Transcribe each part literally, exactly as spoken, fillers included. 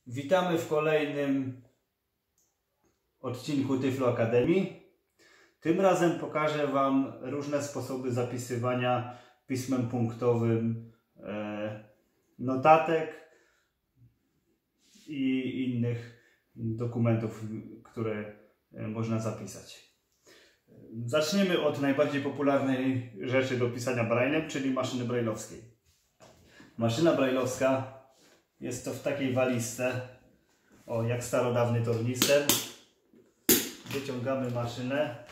Witamy w kolejnym odcinku Tyflo Akademii. Tym razem pokażę Wam różne sposoby zapisywania pismem punktowym e, notatek i innych dokumentów, które można zapisać. Zaczniemy od najbardziej popularnej rzeczy do pisania braillem, czyli maszyny brajlowskiej. Maszyna brajlowska jest to w takiej walizce, o, jak starodawny tornister. Wyciągamy maszynę.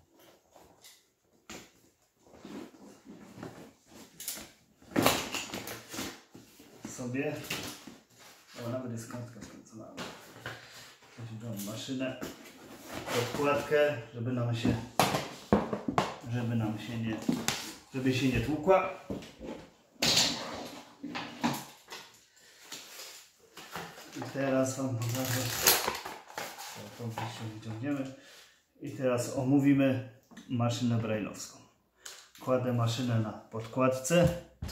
Sobie. O, nawet jest kartka skręcona. Wyciągamy maszynę. Podkładkę, żeby nam się, żeby nam się nie, żeby się nie tłukła. I teraz Wam pokażę, tą się wyciągniemy. I teraz omówimy maszynę brajlowską. Kładę maszynę na podkładce.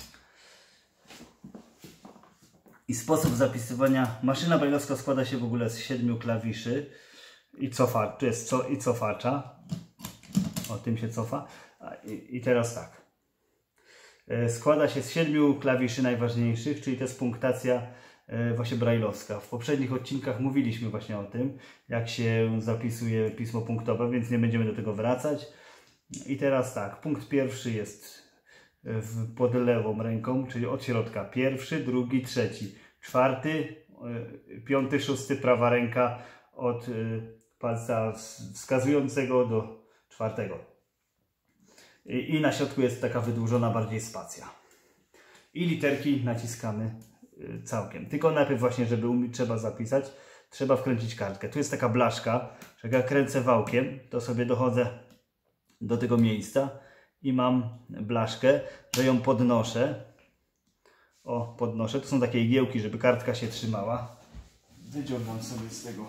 I sposób zapisywania. Maszyna brajlowska składa się w ogóle z siedmiu klawiszy i cofa, tu jest co, i cofacza. O, tym się cofa. I, I teraz tak. Składa się z siedmiu klawiszy najważniejszych, czyli to jest punktacja właśnie brajlowska. W poprzednich odcinkach mówiliśmy właśnie o tym, jak się zapisuje pismo punktowe, więc nie będziemy do tego wracać. I teraz tak, punkt pierwszy jest w, pod lewą ręką, czyli od środka. Pierwszy, drugi, trzeci, czwarty, piąty, szósty, prawa ręka od palca wskazującego do czwartego. I, i na środku jest taka wydłużona bardziej spacja. I literki naciskamy całkiem. Tylko najpierw właśnie, żeby umieć, trzeba zapisać, trzeba wkręcić kartkę. Tu jest taka blaszka, że jak ja kręcę wałkiem, to sobie dochodzę do tego miejsca i mam blaszkę, że ją podnoszę. O, podnoszę. Tu są takie igiełki, żeby kartka się trzymała. Wyciągam sobie z tego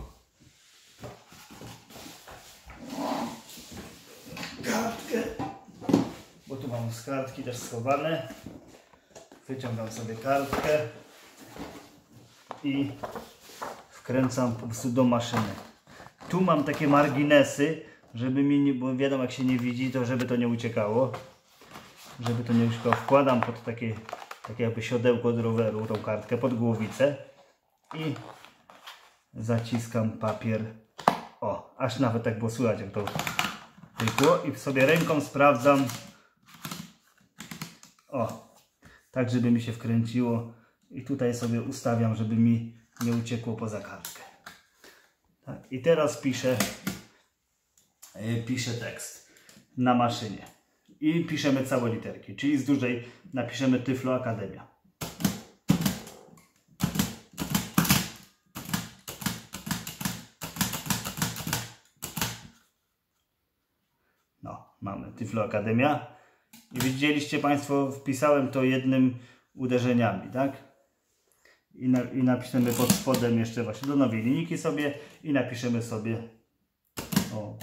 kartkę, bo tu mam z kartki też schowane. Wyciągam sobie kartkę i wkręcam po prostu do maszyny. Tu mam takie marginesy, żeby mi nie, bo wiadomo, jak się nie widzi, to żeby to nie uciekało. Żeby to nie uciekało, wkładam pod takie, takie jakby siodełko do roweru tą kartkę pod głowicę i zaciskam papier. O, aż nawet tak było słychać, jak to pykło, i sobie ręką sprawdzam. O, tak, żeby mi się wkręciło, i tutaj sobie ustawiam, żeby mi nie uciekło poza kartkę. Tak, i teraz piszę, yy, piszę tekst na maszynie i piszemy całe literki, czyli z dużej napiszemy Tyflo Akademia. No, mamy Tyflo Akademia. I widzieliście Państwo, wpisałem to jednym uderzeniami, tak? I, na, i napiszemy pod spodem jeszcze właśnie do nowej linijki sobie i napiszemy sobie o,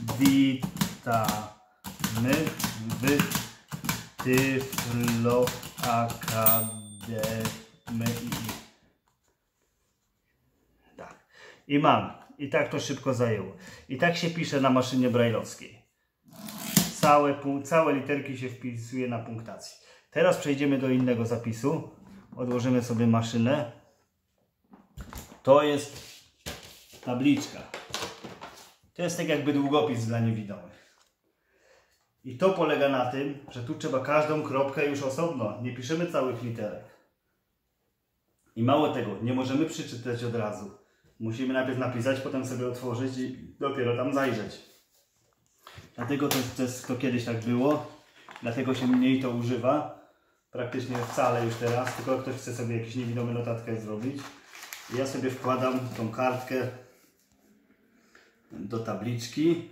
witamy w Tyflo Akademii. Tak. I mam. I tak to szybko zajęło. I tak się pisze na maszynie brajlowskiej. Całe, całe literki się wpisuje na punktacji. Teraz przejdziemy do innego zapisu. Odłożymy sobie maszynę. To jest tabliczka. To jest tak jakby długopis dla niewidomych. I to polega na tym, że tu trzeba każdą kropkę już osobno. Nie piszemy całych literek. I mało tego, nie możemy przeczytać od razu. Musimy najpierw napisać, potem sobie otworzyć i dopiero tam zajrzeć. Dlatego to, to, jest, to kiedyś tak było, dlatego się mniej to używa, praktycznie wcale już teraz, tylko ktoś chce sobie jakąś niewidomą notatkę zrobić. I ja sobie wkładam tą kartkę do tabliczki.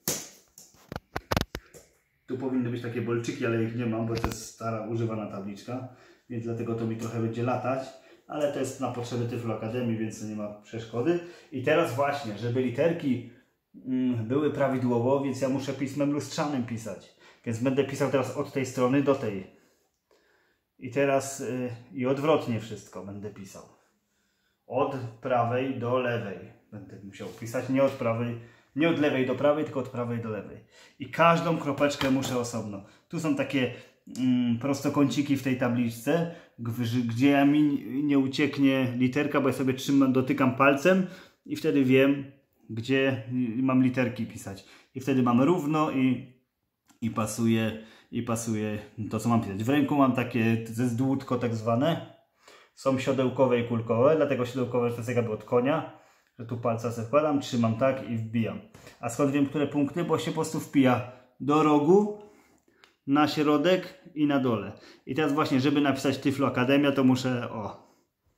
Tu powinny być takie bolczyki, ale ich nie mam, bo to jest stara, używana tabliczka, więc dlatego to mi trochę będzie latać, ale to jest na potrzeby Tyflo Akademii, więc to nie ma przeszkody. I teraz właśnie, żeby literki były prawidłowo, więc ja muszę pismem lustrzanym pisać. Więc będę pisał teraz od tej strony do tej. I teraz yy, i odwrotnie wszystko będę pisał. od prawej do lewej. Będę musiał pisać nie od prawej, nie od lewej do prawej, tylko od prawej do lewej. I każdą kropeczkę muszę osobno. Tu są takie mm, prostokąciki w tej tabliczce, gdzie mi nie ucieknie literka, bo ja sobie trzymam, dotykam palcem i wtedy wiem, gdzie mam literki pisać. I wtedy mam równo i, i pasuje, i pasuje to, co mam pisać. W ręku mam takie ze zdłutko tak zwane. Są siodełkowe i kulkowe, dlatego siodełkowe to jest jakby od konia, że tu palca sobie wkładam, trzymam tak i wbijam. A skąd wiem, które punkty? Bo się po prostu wpija do rogu, na środek i na dole. I teraz właśnie, żeby napisać Tyflo Akademia, to muszę o.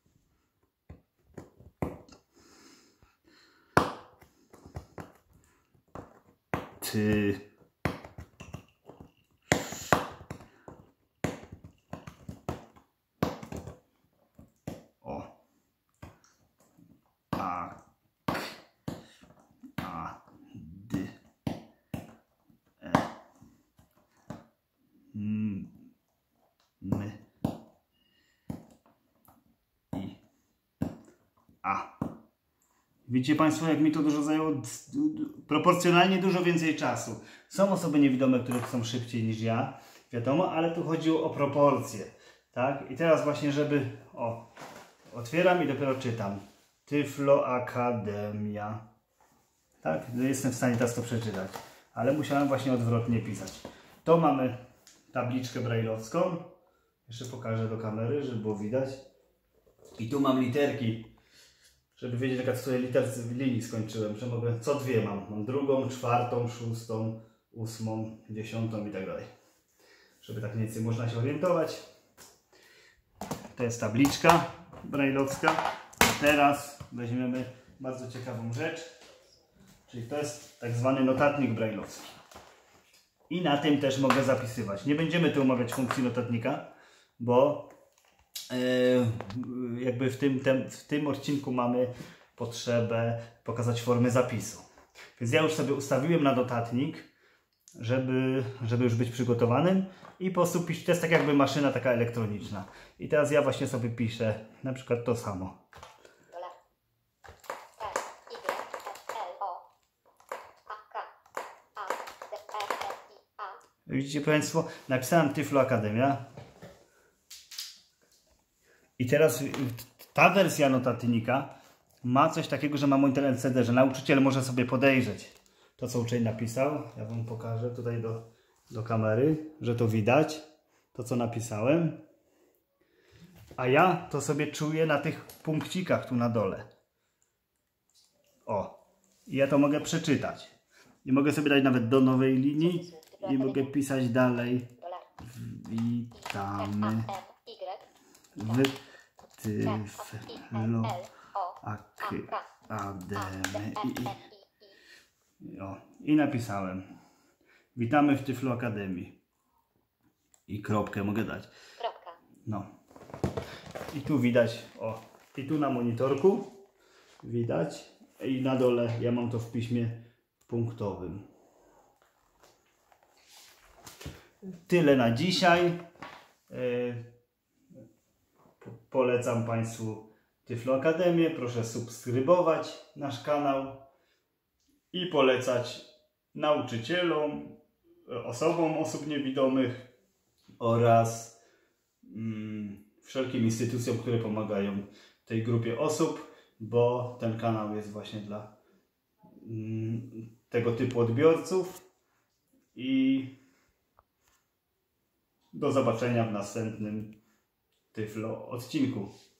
Ty. O. A. A. D. E. M. My. I. A. Widzicie Państwo, jak mi to dużo zajęło? Proporcjonalnie dużo więcej czasu. Są osoby niewidome, które są szybciej niż ja, wiadomo, ale tu chodziło o proporcje. Tak? I teraz właśnie, żeby... O, otwieram i dopiero czytam. Tyflo Akademia. Tak? Jestem w stanie teraz to przeczytać. Ale musiałem właśnie odwrotnie pisać. To mamy tabliczkę brajlowską. Jeszcze pokażę do kamery, żeby było widać. I tu mam literki. Żeby wiedzieć, jaka z której literce w linii skończyłem, że mogę, co dwie mam. Mam drugą, czwartą, szóstą, ósmą, dziesiątą i tak dalej. Żeby tak mniej więcej można się orientować. To jest tabliczka brajlowska. A teraz weźmiemy bardzo ciekawą rzecz. Czyli to jest tak zwany notatnik brajlowski. I na tym też mogę zapisywać. Nie będziemy tu omawiać funkcji notatnika, bo jakby w tym, tem, w tym odcinku mamy potrzebę pokazać formę zapisu. Więc ja już sobie ustawiłem na notatnik, żeby, żeby już być przygotowanym i po prostu piszę, to jest tak jakby maszyna taka elektroniczna. I teraz ja właśnie sobie piszę na przykład to samo. Widzicie Państwo, napisałem Tyflo Akademia. I teraz ta wersja notatnika ma coś takiego, że ma monitor L C D, że nauczyciel może sobie podejrzeć to, co uczeń napisał. Ja Wam pokażę tutaj do, do kamery, że to widać, to co napisałem. A ja to sobie czuję na tych punkcikach tu na dole. O, i ja to mogę przeczytać. I mogę sobie dać nawet do nowej linii i mogę pisać dalej. Witamy w Tyflo Akademii. I, o, I napisałem. Witamy w Tyflo Akademii. I kropkę mogę dać. Kropka. No. I tu widać, o, i tu na monitorku widać. I na dole ja mam to w piśmie punktowym. Tyle na dzisiaj. Yy, Polecam Państwu Tyflo Akademię. Proszę subskrybować nasz kanał i polecać nauczycielom, osobom osób niewidomych oraz mm, wszelkim instytucjom, które pomagają tej grupie osób, bo ten kanał jest właśnie dla mm, tego typu odbiorców. I do zobaczenia w następnym Tyflo odcinku.